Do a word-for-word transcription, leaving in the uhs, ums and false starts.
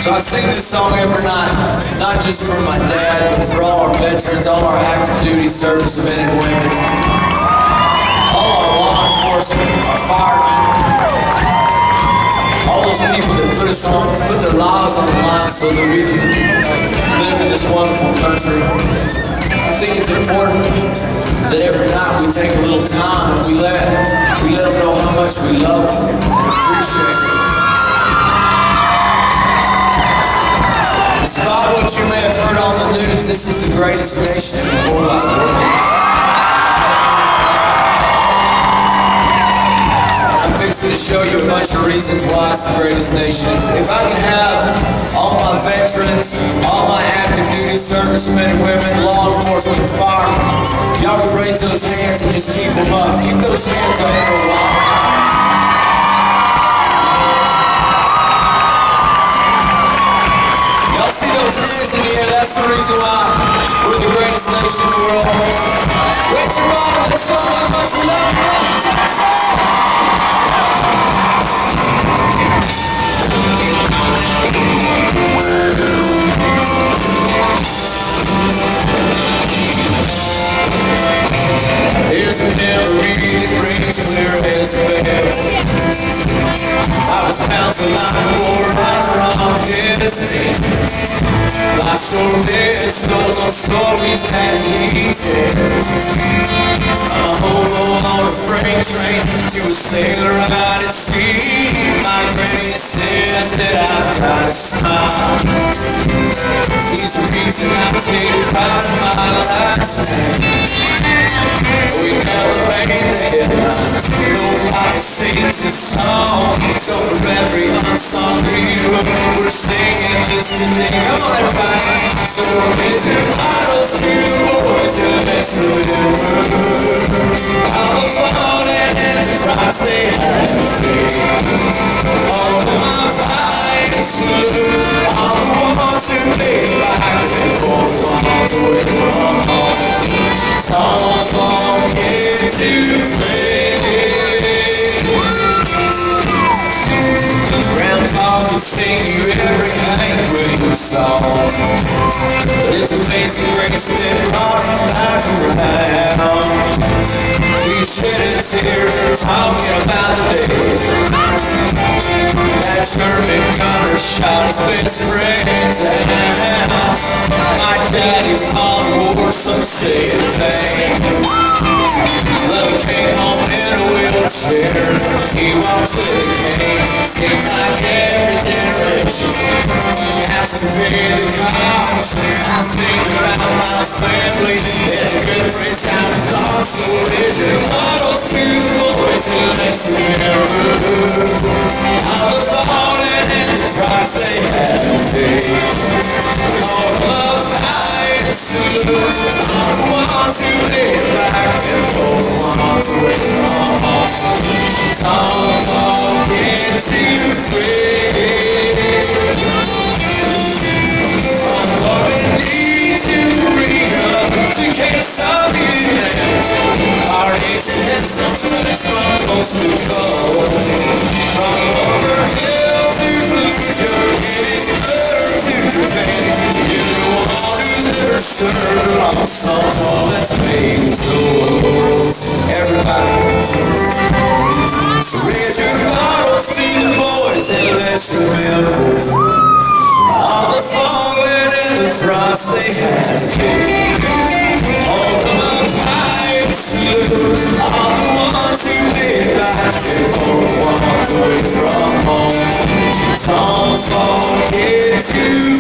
So I sing this song every night, not just for my dad, but for all our veterans, all our active duty servicemen and women, all our law enforcement, our firemen, all those people that put us on, put their lives on the line so that we can live in this wonderful country. I think it's important that every night we take a little time and we let, we let them know how much we love them and appreciate them. Despite what you may have heard on the news, this is the greatest nation in the whole wide world. I'm fixing to show you a bunch of reasons why it's the greatest nation. If I can have all my veterans, all my active duty servicemen and women, law enforcement and firemen, y'all can raise those hands and just keep them up. Keep those hands up for a while. See those hands in the air, that's the reason why we're the greatest nation in the world. Raise your bottom, let's show how much we love you. Here's a memory that brings clear as well. I was bouncing like a war rider on his head. My shoulders goes on stories that he tells. I'm a hobo on a freight train to a sailor out at sea. My granny says that I've got a smile. He's the reason I take pride in my last name. We never made the headlines, nobody sings this song. So for every unsung hero, we're singing just today. Come on everybody. So raise your bottles to the boys and let's remember all the fun and the price they had to pay. All of my fighting salute, all the ones who made like they both walked away from home. Tom Funk is too afraid. Grandpa would sing you every angry song, but it's amazing grace that brought him back around. He shed a tear talking about the day that Sherman Gunner shot his best friend down. My daddy fought the war, some say in vain. Love came home in a wheelchair. He walks with a cane. Seems like every generation he has to pay the cost. I think about my family and the good friends I've lost. So raise your bottles to the boys and let's remember all the fallen and the price they had to pay. All love, fight, and salute all the ones who live back and all the ones away from home. Tom Funk is too afraid. I'm going need to freedom to can't stop you now. Our ancient headstones to this one close to cold. From over hill to Fallujah, Gettysburg to Japan. You know all who's ever served along someone that's made clothes. Everybody, so raise your bottles to the boys and let's remember all the fallen and the frost they had to pay. All the unfired salute, all the ones who made back and all the ones away from home. Tom Funk is you.